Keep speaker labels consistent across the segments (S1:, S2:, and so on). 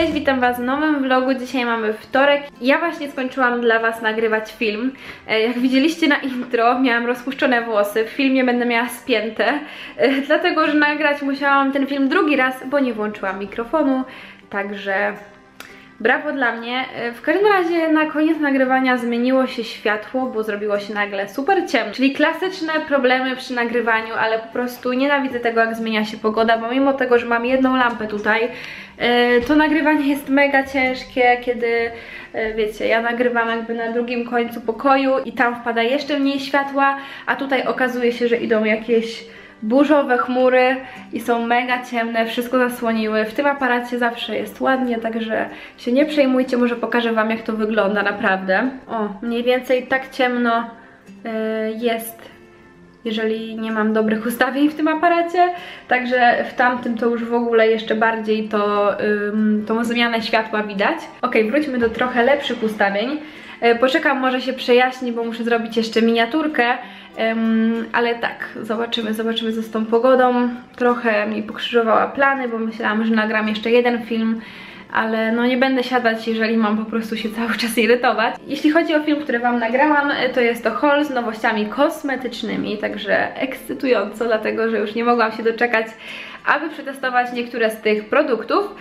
S1: Cześć, witam was w nowym vlogu. Dzisiaj mamy wtorek. Ja właśnie skończyłam dla was nagrywać film. Jak widzieliście na intro, miałam rozpuszczone włosy. W filmie będę miała spięte, dlatego że nagrać musiałam ten film drugi raz, bo nie włączyłam mikrofonu. Także brawo dla mnie. W każdym razie na koniec nagrywania zmieniło się światło, bo zrobiło się nagle super ciemno. Czyli klasyczne problemy przy nagrywaniu, ale po prostu nienawidzę tego, jak zmienia się pogoda, bo mimo tego, że mam jedną lampę tutaj, to nagrywanie jest mega ciężkie, kiedy wiecie, ja nagrywam jakby na drugim końcu pokoju i tam wpada jeszcze mniej światła, a tutaj okazuje się, że idą jakieś burzowe chmury i są mega ciemne, wszystko zasłoniły. W tym aparacie zawsze jest ładnie, także się nie przejmujcie, może pokażę wam, jak to wygląda naprawdę. O, mniej więcej tak ciemno jest, jeżeli nie mam dobrych ustawień w tym aparacie, także w tamtym to już w ogóle jeszcze bardziej tą zmianę światła widać. Ok, wróćmy do trochę lepszych ustawień. Poczekam, może się przejaśni, bo muszę zrobić jeszcze miniaturkę, ale tak, zobaczymy co z tą pogodą. Trochę mi pokrzyżowała plany, bo myślałam, że nagram jeszcze jeden film, ale no nie będę siadać, jeżeli mam po prostu się cały czas irytować. Jeśli chodzi o film, który wam nagrałam, to jest to haul z nowościami kosmetycznymi, także ekscytująco, dlatego że już nie mogłam się doczekać, aby przetestować niektóre z tych produktów.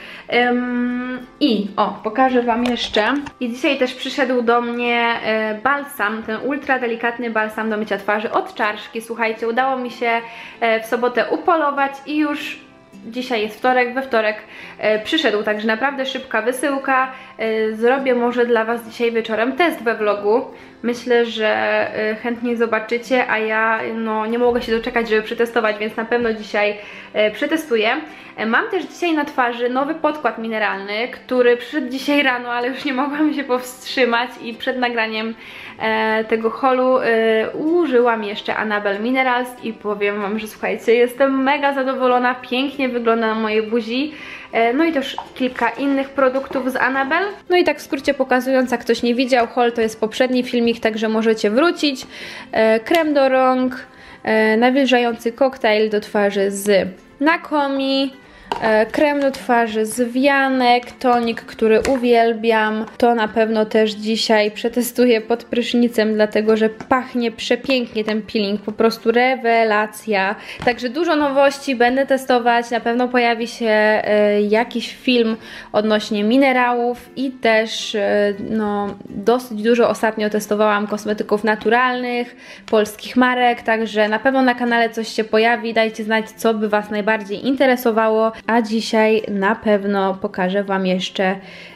S1: Pokażę wam jeszcze. I dzisiaj też przyszedł do mnie balsam, ten ultra delikatny balsam do mycia twarzy od Czarszki. Słuchajcie, udało mi się w sobotę upolować i już dzisiaj jest wtorek, we wtorek przyszedł, także naprawdę szybka wysyłka. Zrobię może dla was dzisiaj wieczorem test we vlogu. Myślę, że chętnie zobaczycie, a ja no, nie mogę się doczekać, żeby przetestować, więc na pewno dzisiaj przetestuję. Mam też dzisiaj na twarzy nowy podkład mineralny, który przyszedł dzisiaj rano, ale już nie mogłam się powstrzymać i przed nagraniem tego haulu użyłam jeszcze Annabelle Minerals i powiem wam, że słuchajcie, jestem mega zadowolona, pięknie wygląda na mojej buzi. No i też kilka innych produktów z Annabelle. No i tak w skrócie pokazując, jak ktoś nie widział, haul to jest poprzedni filmik, także możecie wrócić. Krem do rąk, nawilżający koktajl do twarzy z Nakomi, krem do twarzy z Wianek, tonik, który uwielbiam. To na pewno też dzisiaj przetestuję pod prysznicem, dlatego że pachnie przepięknie ten peeling, po prostu rewelacja. Także dużo nowości będę testować, na pewno pojawi się jakiś film odnośnie minerałów i też no, dosyć dużo ostatnio testowałam kosmetyków naturalnych, polskich marek, także na pewno na kanale coś się pojawi, dajcie znać, co by was najbardziej interesowało. A dzisiaj na pewno pokażę wam jeszcze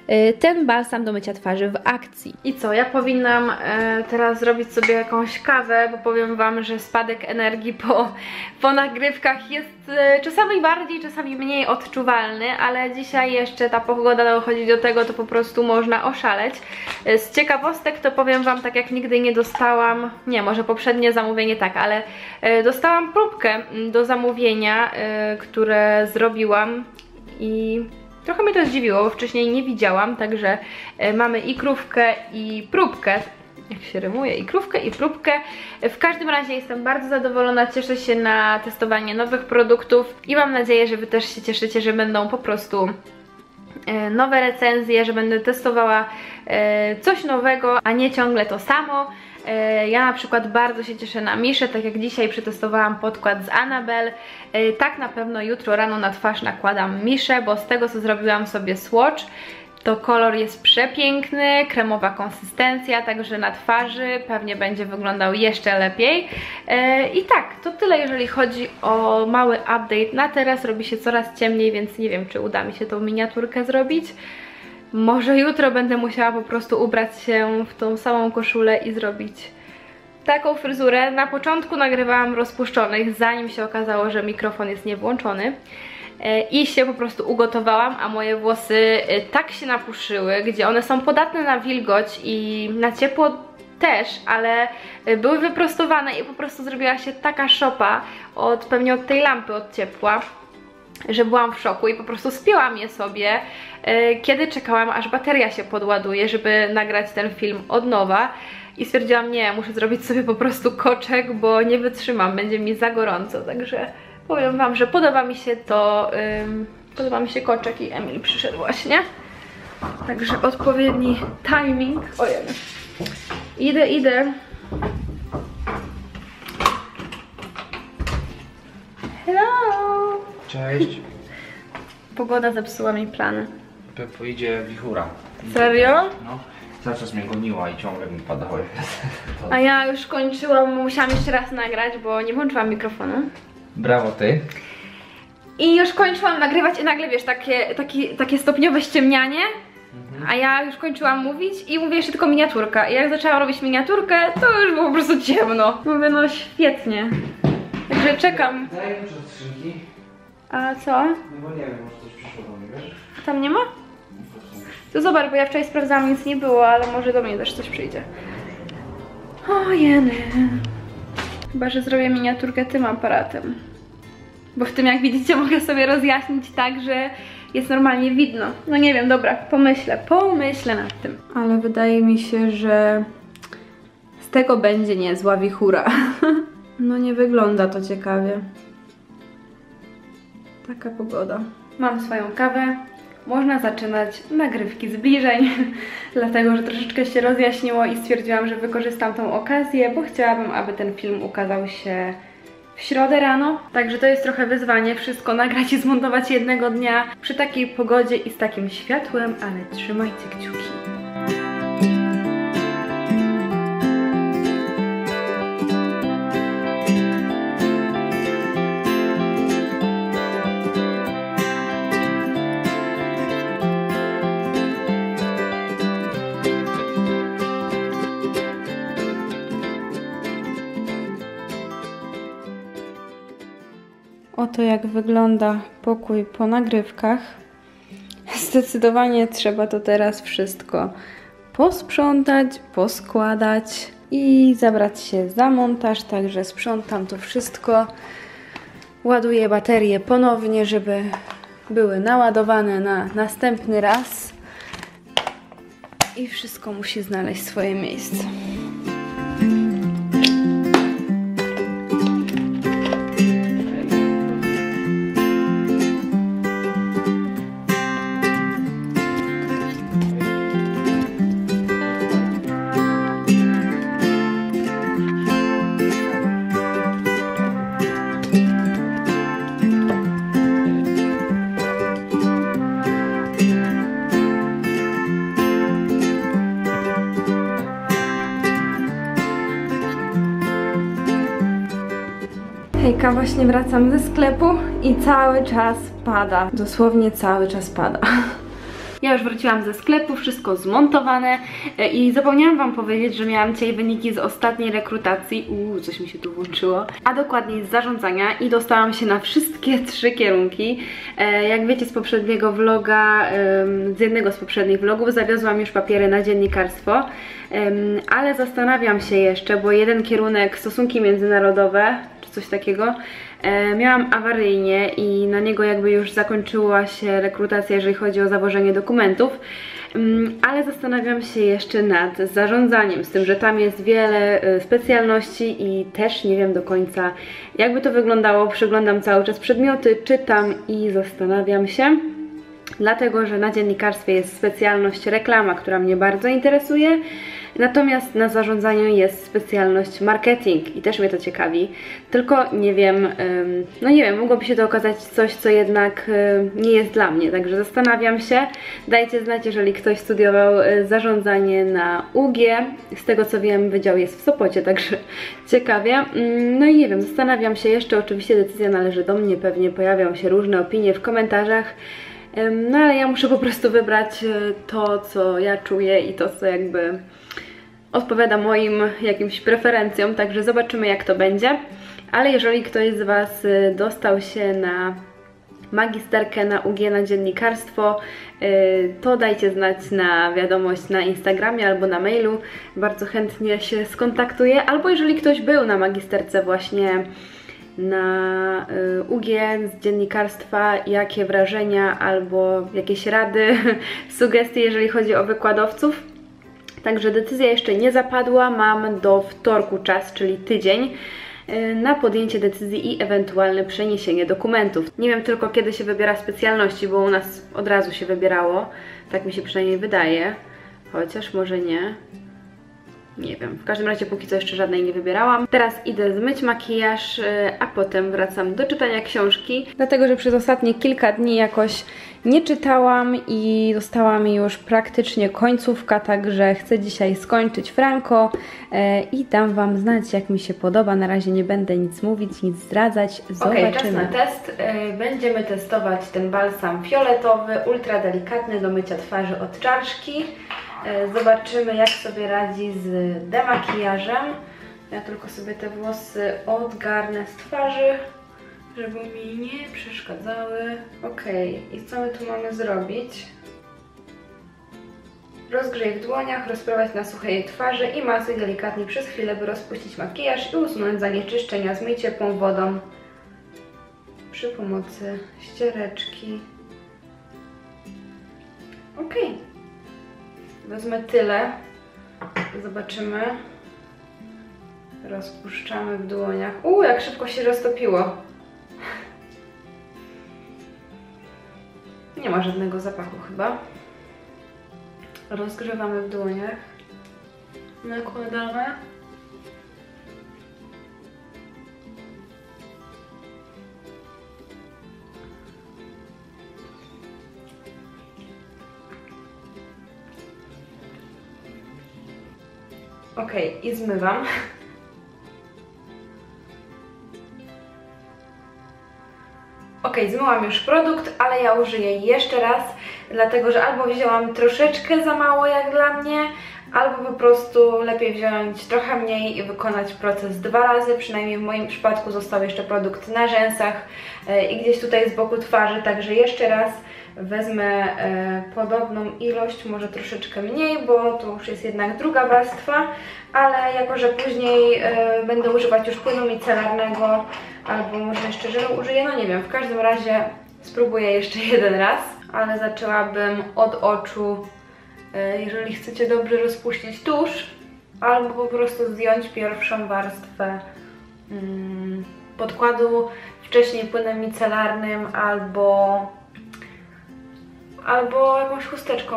S1: ten balsam do mycia twarzy w akcji. I co, ja powinnam teraz zrobić sobie jakąś kawę, bo powiem wam, że spadek energii po nagrywkach jest czasami bardziej, czasami mniej odczuwalny, ale dzisiaj jeszcze ta pogoda dochodzi do tego, to po prostu można oszaleć. Z ciekawostek to powiem wam, tak jak nigdy nie dostałam, nie, może poprzednie zamówienie tak, ale dostałam próbkę do zamówienia, które zrobiłam i trochę mnie to zdziwiło, bo wcześniej nie widziałam, także mamy i krówkę, i próbkę. Jak się rymuje, i krówkę, i próbkę. W każdym razie jestem bardzo zadowolona, cieszę się na testowanie nowych produktów i mam nadzieję, że wy też się cieszycie, że będą po prostu nowe recenzje, że będę testowała coś nowego, a nie ciągle to samo. Ja na przykład bardzo się cieszę na Miszę, tak jak dzisiaj przetestowałam podkład z Annabelle. Tak na pewno jutro rano na twarz nakładam Miszę, bo z tego co zrobiłam sobie swatch, to kolor jest przepiękny, kremowa konsystencja, także na twarzy pewnie będzie wyglądał jeszcze lepiej. I tak, to tyle jeżeli chodzi o mały update. Na teraz robi się coraz ciemniej, więc nie wiem, czy uda mi się tą miniaturkę zrobić. Może jutro będę musiała po prostu ubrać się w tą samą koszulę i zrobić taką fryzurę. Na początku nagrywałam rozpuszczonych, zanim się okazało, że mikrofon jest niewłączony. I się po prostu ugotowałam, a moje włosy tak się napuszyły, gdzie one są podatne na wilgoć i na ciepło też, ale były wyprostowane i po prostu zrobiła się taka szopa pewnie od tej lampy, od ciepła, że byłam w szoku i po prostu spięłam je sobie, kiedy czekałam, aż bateria się podładuje, żeby nagrać ten film od nowa. I stwierdziłam, nie, muszę zrobić sobie po prostu koczek, bo nie wytrzymam, będzie mi za gorąco, także powiem wam, że podoba mi się to, podoba mi się koczek i Emil przyszedł właśnie. Także odpowiedni timing. Ojej. Idę. Hello!
S2: Cześć.
S1: Pogoda zepsuła mi plany.
S2: Pojedzie wichura.
S1: Serio?
S2: No. Cały czas mnie goniła i ciągle mi padały.
S1: A ja już kończyłam, musiałam jeszcze raz nagrać, bo nie włączyłam mikrofonu.
S2: Brawo ty.
S1: I już kończyłam nagrywać i nagle, wiesz, takie stopniowe ściemnianie. A ja już kończyłam mówić i mówię jeszcze tylko miniaturka. I jak zaczęłam robić miniaturkę, to już było po prostu ciemno. Mówię, no świetnie. Także czekam.
S2: Daj mi od skrzynki.
S1: A co?
S2: No bo nie wiem, może coś przyszło do mnie, wiesz?
S1: Tam nie ma? To zobacz, bo ja wczoraj sprawdzałam, nic nie było, ale może do mnie też coś przyjdzie. O jeny. Chyba, że zrobię miniaturkę tym aparatem. Bo w tym, jak widzicie, mogę sobie rozjaśnić tak, że jest normalnie widno. No nie wiem, dobra, pomyślę nad tym. Ale wydaje mi się, że z tego będzie niezła wichura. No nie wygląda to ciekawie. Taka pogoda. Mam swoją kawę. Można zaczynać nagrywki zbliżeń, dlatego że troszeczkę się rozjaśniło i stwierdziłam, że wykorzystam tą okazję, bo chciałabym, aby ten film ukazał się w środę rano. Także to jest trochę wyzwanie, wszystko nagrać i zmontować jednego dnia przy takiej pogodzie i z takim światłem, ale trzymajcie kciuki. Oto jak wygląda pokój po nagrywkach. Zdecydowanie trzeba to teraz wszystko posprzątać, poskładać i zabrać się za montaż, także sprzątam to wszystko. Ładuję baterie ponownie, żeby były naładowane na następny raz. I wszystko musi znaleźć swoje miejsce. Hejka, właśnie wracam ze sklepu i cały czas pada. Dosłownie cały czas pada. Ja już wróciłam ze sklepu, wszystko zmontowane i zapomniałam wam powiedzieć, że miałam dzisiaj wyniki z ostatniej rekrutacji. Coś mi się tu włączyło. A dokładniej z zarządzania i dostałam się na wszystkie 3 kierunki. Jak wiecie z poprzedniego vloga, z jednego z poprzednich vlogów zawiozłam już papiery na dziennikarstwo. Ale zastanawiam się jeszcze, bo jeden kierunek stosunki międzynarodowe, czy coś takiego, miałam awaryjnie i na niego jakby już zakończyła się rekrutacja, jeżeli chodzi o zawożenie dokumentów, ale zastanawiam się jeszcze nad zarządzaniem, z tym, że tam jest wiele specjalności i też nie wiem do końca, jakby to wyglądało. Przyglądam cały czas przedmioty, czytam i zastanawiam się. Dlatego, że na dziennikarstwie jest specjalność reklama, która mnie bardzo interesuje, natomiast na zarządzaniu jest specjalność marketing i też mnie to ciekawi, tylko nie wiem, no nie wiem, mogłoby się to okazać coś, co jednak nie jest dla mnie, także zastanawiam się. Dajcie znać, jeżeli ktoś studiował zarządzanie na UG, z tego co wiem, wydział jest w Sopocie, także ciekawie. No i nie wiem, zastanawiam się jeszcze, oczywiście decyzja należy do mnie, pewnie pojawią się różne opinie w komentarzach. No ale ja muszę po prostu wybrać to, co ja czuję i to, co jakby odpowiada moim jakimś preferencjom, także zobaczymy, jak to będzie. Ale jeżeli ktoś z Was dostał się na magisterkę na UG na dziennikarstwo, to dajcie znać na wiadomość na Instagramie albo na mailu. Bardzo chętnie się skontaktuję. Albo jeżeli ktoś był na magisterce właśnie na UG z dziennikarstwa, jakie wrażenia albo jakieś rady, sugestie, jeżeli chodzi o wykładowców. Także decyzja jeszcze nie zapadła, mam do wtorku czas, czyli tydzień, na podjęcie decyzji i ewentualne przeniesienie dokumentów. Nie wiem tylko, kiedy się wybiera specjalności, bo u nas od razu się wybierało, Tak mi się przynajmniej wydaje. Chociaż może nie. Nie wiem, w każdym razie póki co jeszcze żadnej nie wybierałam. Teraz idę zmyć makijaż, a potem wracam do czytania książki. Dlatego, że przez ostatnie kilka dni jakoś nie czytałam i została mi już praktycznie końcówka, także chcę dzisiaj skończyć Franko i dam Wam znać, jak mi się podoba. Na razie nie będę nic mówić, nic zdradzać. Zobaczymy. Czas na test. Będziemy testować ten balsam fioletowy, ultra delikatny do mycia twarzy od czaszki. Zobaczymy, jak sobie radzi z demakijażem. Ja tylko sobie te włosy odgarnę z twarzy, żeby mi nie przeszkadzały. Ok, i co my tu mamy zrobić? Rozgrzej w dłoniach, rozprowadź na suchej twarzy i masuj delikatnie przez chwilę, by rozpuścić makijaż i usunąć zanieczyszczenia. Zmyj ciepłą wodą przy pomocy ściereczki. Ok. Wezmę tyle. Zobaczymy. Rozpuszczamy w dłoniach. Jak szybko się roztopiło. Nie ma żadnego zapachu chyba. Rozgrzewamy w dłoniach. Nakładamy. Ok, i zmywam. Ok, zmyłam już produkt, ale ja użyję jeszcze raz, dlatego że albo wzięłam troszeczkę za mało jak dla mnie, albo po prostu lepiej wziąć trochę mniej i wykonać proces 2 razy. Przynajmniej w moim przypadku został jeszcze produkt na rzęsach i gdzieś tutaj z boku twarzy, także jeszcze raz wezmę podobną ilość, może troszeczkę mniej, bo to już jest jednak druga warstwa, ale jako że później będę używać już płynu micelarnego, albo może jeszcze żelu użyję, no nie wiem, w każdym razie spróbuję jeszcze jeden raz, ale zaczęłabym od oczu, jeżeli chcecie dobrze rozpuścić tusz, albo po prostu zdjąć pierwszą warstwę podkładu wcześniej płynem micelarnym, albo jakąś chusteczką.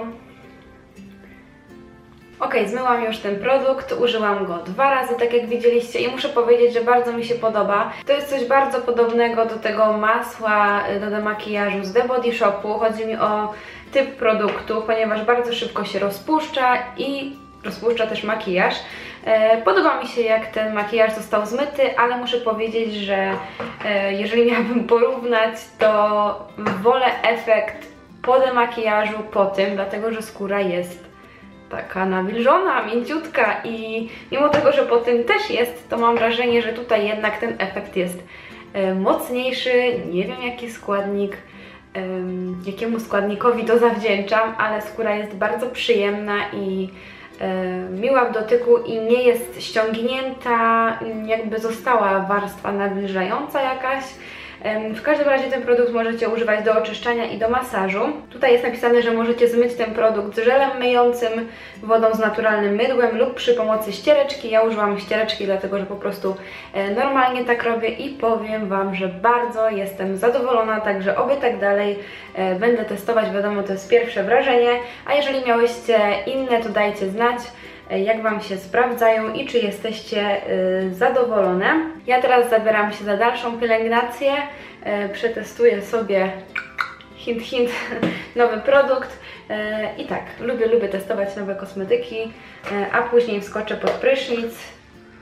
S1: Ok, zmyłam już ten produkt, użyłam go 2 razy, tak jak widzieliście, i muszę powiedzieć, że bardzo mi się podoba. To jest coś bardzo podobnego do tego masła do demakijażu z The Body Shopu. Chodzi mi o typ produktu, ponieważ bardzo szybko się rozpuszcza i rozpuszcza też makijaż. Podoba mi się, jak ten makijaż został zmyty, ale muszę powiedzieć, że jeżeli miałabym porównać, to wolę efekt po demakijażu po tym, dlatego że skóra jest taka nawilżona, mięciutka i mimo tego, że po tym też jest, to mam wrażenie, że tutaj jednak ten efekt jest mocniejszy. Nie wiem, jaki składnik, jakiemu składnikowi to zawdzięczam, ale skóra jest bardzo przyjemna i miła w dotyku i nie jest ściągnięta, jakby została warstwa nawilżająca jakaś. W każdym razie ten produkt możecie używać do oczyszczania i do masażu. Tutaj jest napisane, że możecie zmyć ten produkt z żelem myjącym, wodą z naturalnym mydłem lub przy pomocy ściereczki. Ja użyłam ściereczki, dlatego że po prostu normalnie tak robię i powiem Wam, że bardzo jestem zadowolona, także oby tak dalej. Będę testować, wiadomo, to jest pierwsze wrażenie, a jeżeli miałyście inne, to dajcie znać, jak Wam się sprawdzają i czy jesteście zadowolone. Ja teraz zabieram się za dalszą pielęgnację, przetestuję sobie hint hint nowy produkt i tak, lubię testować nowe kosmetyki, a później wskoczę pod prysznic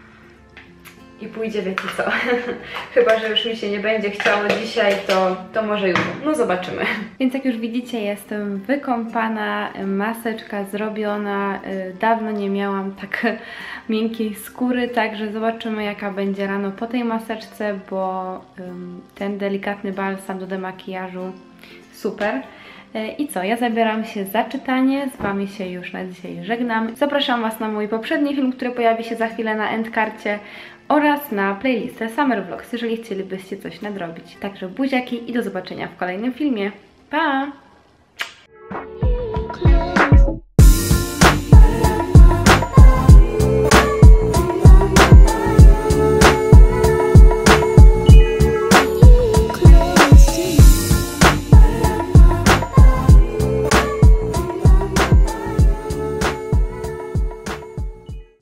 S1: i pójdzie, wiecie co, chyba że już mi się nie będzie chciało dzisiaj, to może jutro, no zobaczymy. Więc jak już widzicie, jestem wykąpana, maseczka zrobiona, dawno nie miałam tak miękkiej skóry, także zobaczymy, jaka będzie rano po tej maseczce, bo ten delikatny balsam do demakijażu super. I co, ja zabieram się za czytanie, z Wami się już na dzisiaj żegnam. Zapraszam Was na mój poprzedni film, który pojawi się za chwilę na endkarcie oraz na playlistę Summer Vlogs, jeżeli chcielibyście coś nadrobić. Także buziaki i do zobaczenia w kolejnym filmie. Pa!